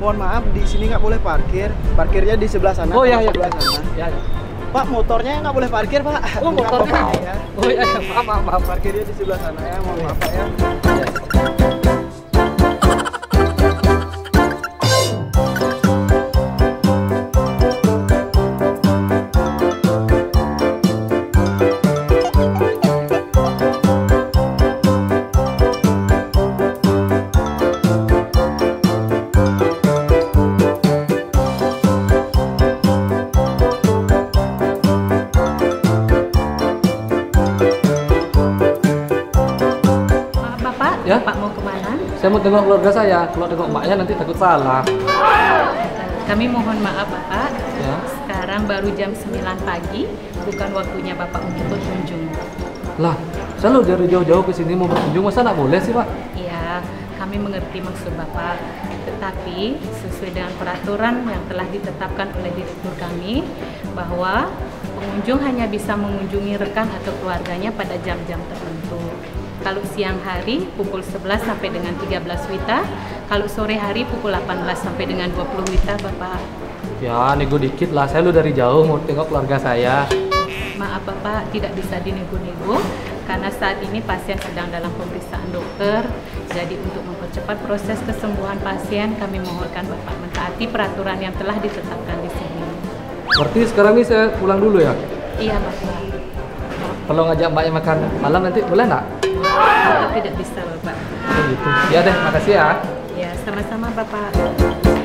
mohon maaf, di sini nggak boleh parkir. Parkirnya di sebelah sana. Oh iya, iya. Sebelah sana. Ya, ya. Pak, motornya nggak boleh parkir, Pak. Oh, Bukan motornya. Bapak, ya. Oh iya, iya. Maaf, maaf, maaf. Parkirnya di sebelah sana ya, mohon maaf Pak ya. Ya? Pak mau kemana? Saya mau tengok keluarga saya. Kalau tengok mbaknya nanti takut salah. Kami mohon maaf Bapak. Ya. Sekarang baru jam 9 pagi, bukan waktunya Bapak untuk berkunjung. Lah, saya lo dari jauh-jauh ke sini mau berkunjung, masa nggak boleh sih, Pak? Iya, kami mengerti maksud Bapak. Tetapi sesuai dengan peraturan yang telah ditetapkan oleh direktur kami, bahwa pengunjung hanya bisa mengunjungi rekan atau keluarganya pada jam-jam tertentu. Kalau siang hari pukul 11 sampai dengan 13 WITA, kalau sore hari pukul 18 sampai dengan 20 WITA, Bapak. Ya, nego dikit lah. Saya lo dari jauh mau tengok keluarga saya. Maaf Bapak, tidak bisa dinego-nego karena saat ini pasien sedang dalam pemeriksaan dokter. Jadi untuk mempercepat proses kesembuhan pasien, kami mohonkan Bapak mentaati peraturan yang telah ditetapkan di sini. Berarti sekarang ini saya pulang dulu ya? Iya Bapak. Kalau ngajak mbaknya makan malam nanti boleh nggak? Bapak tidak bisa Bapak. Oh gitu. Ya deh, makasih ya. Ya, sama-sama Bapak.